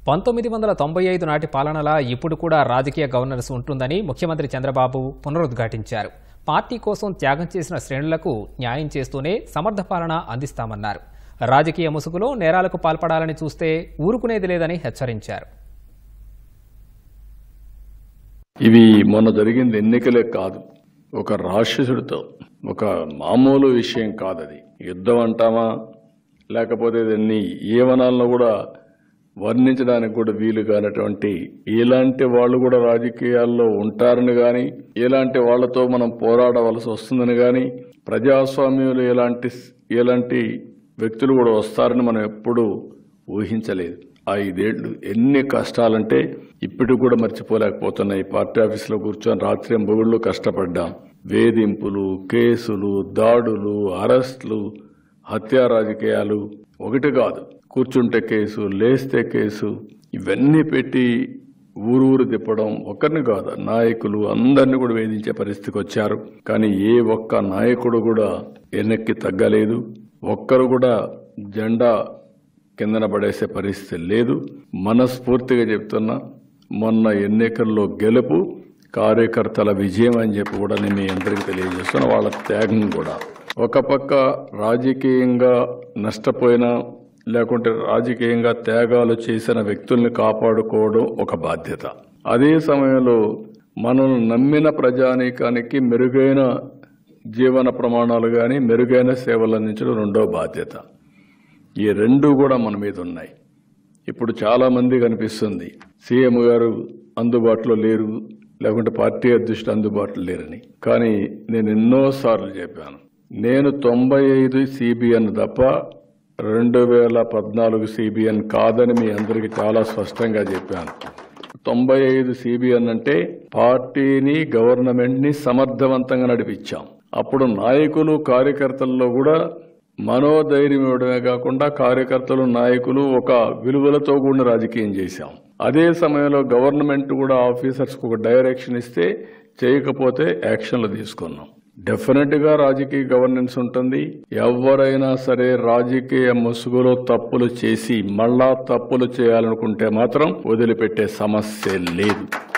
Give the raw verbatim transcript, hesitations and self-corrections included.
పంతొమ్మిది వందల తొంభై ఐదు నాటి పాలనలా ఇప్పుడు కూడా రాజకీయ గవర్నెన్స్ ఉంటుందని ముఖ్యమంత్రి చంద్రబాబు పునరుద్ఘాటించారు. పార్టీ కోసం త్యాగం చేసిన శ్రేణులకు న్యాయం చేస్తూనే సమర్థ పాలన అందిస్తామన్నారు. రాజకీయ ముసుగులో నేరాలకు పాల్పడాలని చూస్తే ఊరుకునేది లేదని హెచ్చరించారు. ఇవి మొన్న జరిగింది ఎన్నికలే కాదు, ఒక రాక్షసుడితో ఒక మామూలు విషయం కాదది. యుద్ధం అంటామా లేకపోతే దీన్ని ఏవనాలను కూడా వర్ణించడానికి కూడా వీలు కానటువంటి ఇలాంటి వాళ్ళు కూడా రాజకీయాల్లో ఉంటారని గాని, ఇలాంటి వాళ్లతో మనం పోరాడవలసి వస్తుందని గాని, ప్రజాస్వామ్యంలో ఎలాంటి ఎలాంటి వ్యక్తులు కూడా వస్తారని మనం ఎప్పుడూ ఊహించలేదు. ఐదేళ్లు ఎన్ని కష్టాలంటే ఇప్పటికి కూడా మర్చిపోలేకపోతున్నాయి. పార్టీ ఆఫీసులో కూర్చొని రాత్రి బొగుళ్ళు కష్టపడ్డాం. వేధింపులు, కేసులు, దాడులు, అరెస్టులు, హత్యా రాజకీయాలు ఒకటి కాదు. కూర్చుంటే కేసు, లేస్తే కేసు, ఇవన్నీ పెట్టి ఊరు ఊరు తిప్పడం ఒకరిని కాదు, నాయకులు అందరినీ కూడా వేధించే పరిస్థితికి వచ్చారు. కానీ ఏ ఒక్క నాయకుడు కూడా వెనక్కి తగ్గలేదు. ఒక్కరు కూడా జెండా కిందన పడేసే పరిస్థితి లేదు. మనస్ఫూర్తిగా చెప్తున్నా, మొన్న ఎన్నికల్లో గెలుపు కార్యకర్తల విజయం అని చెప్పి కూడా నేను మీ అందరికీ తెలియజేస్తున్నా. వాళ్ళ త్యాగం కూడా ఒక పక్క రాజకీయంగా నష్టపోయినా లేకుంటే రాజకీయంగా త్యాగాలు చేసిన వ్యక్తుల్ని కాపాడుకోవడం ఒక బాధ్యత. అదే సమయంలో మనం నమ్మిన ప్రజానీకానికి మెరుగైన జీవన ప్రమాణాలు కానీ మెరుగైన సేవలు అందించడం రెండో బాధ్యత. ఈ రెండు కూడా మన మీద ఉన్నాయి. ఇప్పుడు చాలా మంది కనిపిస్తుంది సీఎం గారు అందుబాటులో లేరు, లేకుంటే పార్టీ అధ్యక్షుడు అందుబాటులో లేరని. కానీ నేను ఎన్నోసార్లు చెప్పాను, నేను తొంభై ఐదు సిబిఎన్ తప్ప రెండు వేల పద్నాలుగు సిబిఎన్ కాదని మీ అందరికీ చాలా స్పష్టంగా చెప్పాను. తొంభై ఐదు సిబిఎన్ అంటే పార్టీని గవర్నమెంట్ ని సమర్థవంతంగా నడిపించాం. అప్పుడు నాయకులు కార్యకర్తల్లో కూడా మనోధైర్యం ఇవ్వడమే కాకుండా కార్యకర్తలు నాయకులు ఒక విలువలతో కూడిన రాజకీయం చేశాం. అదే సమయంలో గవర్నమెంట్ కూడా ఆఫీసర్స్ కు ఒక డైరెక్షన్ ఇస్తే చేయకపోతే యాక్షన్లు తీసుకున్నాం. డెఫినెట్ గా రాజకీయ గవర్నెన్స్ ఉంటుంది. ఎవరైనా సరే రాజకీయ ముసుగులో తప్పులు చేసి మళ్ళా తప్పులు చేయాలనుకుంటే మాత్రం వదిలిపెట్టే సమస్య లేదు.